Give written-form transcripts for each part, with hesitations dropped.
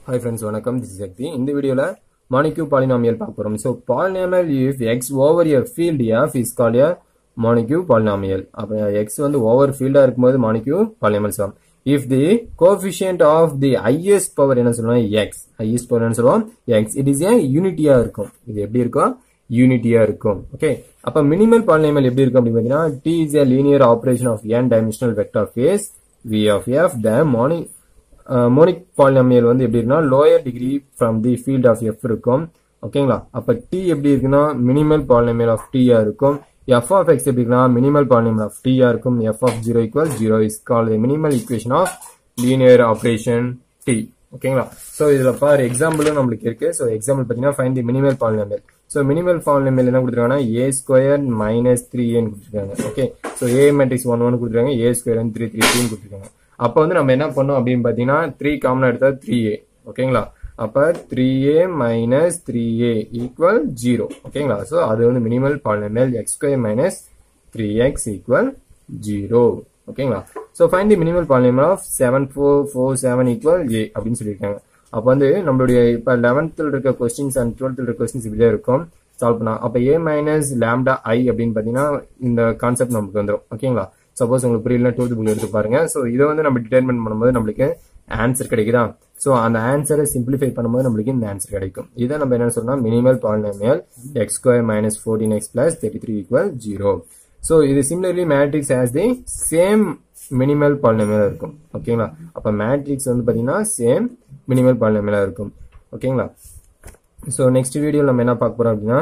Hi friends, வணக்கம். This is Sakti. இந்த வீடியோல Montague polynomial பார்க்க போறோம். So polynomial if x over a field f is called a Montague polynomial. அப்ப x வந்து over field இருக்கும்போது Montague polynomial சொல்லுவோம். If the coefficient of the highest power என்ன சொல்லுவோம் x, highest power என்ன சொல்லுவோம் x, it is a unity-ஆ இருக்கும். இது எப்படி இருக்கும்? Unity-ஆ இருக்கும். Okay. அப்ப minimal polynomial எப்படி இருக்கும் அப்படி பார்த்தீங்கன்னா t is a linear operation of n dimensional vector space v of f. The monic polynomial வந்து எப்படி இருக்குன்னா lower degree from the field of f இருக்கும். ஓகேங்களா? அப்ப t எப்படி இருக்குன்னா minimal polynomial of t ஆ இருக்கும். f of x எப்படி இருக்குன்னா minimal polynomial of t ஆ இருக்கும். f of 0 equals 0 is called the minimal equation of linear operation t. ஓகேங்களா? சோ இதுல பாரு எக்ஸாம்பிளும் நம்மளுக்கு இருக்கு. சோ எக்ஸாம்பிள் பாத்தீங்கன்னா find the minimal polynomial. So minimal polynomial என்ன கொடுத்திருக்காங்கன்னா a square minus 3a ன்னு கொடுத்திருக்காங்க. ஓகே. சோ a matrix 1 1 கொடுத்திருக்காங்க, a square and 3 3 ன்னு கொடுத்திருக்காங்க. அப்ப வந்து நம்ம என்ன பண்ணோம் அப்படின்னு பாத்தீங்கன்னா 3 காமனா எடுத்தா 3a. ஓகேங்களா? அப்ப 3a minus 3a equal 0. ஓகேங்களா? சோ அது வந்து minimal polynomial x square minus 3x equal 0. ஓகேங்களா? So find the minimal polynomial of 7 4 4 7 equal a அப்படின்னு சொல்லிருக்காங்க. அப்ப வந்து நம்மளுடைய இப்ப 11th ல இருக்க क्वेश्चंस and 12th ல இருக்க क्वेश्चंस இப்படியே இருக்கும் சால்வ் பண்ணா. அப்ப a minus lambda I அப்படின்னு பாத்தீங்கன்னா இந்த கான்செப்ட் நமக்கு வந்துரும். ஓகேங்களா? சப்போஸ் உங்களுக்கு புரியல 12th புக் எடுத்து பாருங்க. சோ இத வந்து நம்ம டிட்டர்மின் பண்ணும்போது நமக்கு ஆன்சர் கிடைக்குதா? சோ அந்த ஆன்சரை சிம்பிளிஃபை பண்ணும்போது நமக்கு இந்த ஆன்சர் கிடைக்கும். இத நம்ம என்ன சொல்றோம்னா minimal polynomial x square minus 14x plus 33 equal 0. So இது similarly matrix has the same minimal polynomial இருக்கும். ஓகேங்களா? அப்ப மேட்ரிக்ஸ் வந்து பாத்தீங்கன்னா சேம் மினிமல் பாலினாமியலா இருக்கும். ஓகேங்களா? சோ நெக்ஸ்ட் வீடியோல நம்ம என்ன பார்க்க போறோம் அப்படின்னா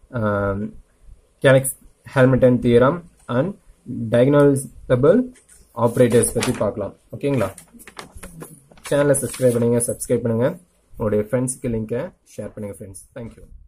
Helmholtz theorem and diagonalizable operators பத்தி பார்க்கலாம். ஓகேங்களா? சேனலை சப்ஸ்கிரைப் பண்ணுங்க, உங்களுடைய ஃப்ரெண்ட்ஸ்க்கு லிங்கை ஷேர் பண்ணுங்க ஃப்ரெண்ட்ஸ். தேங்க்யூ.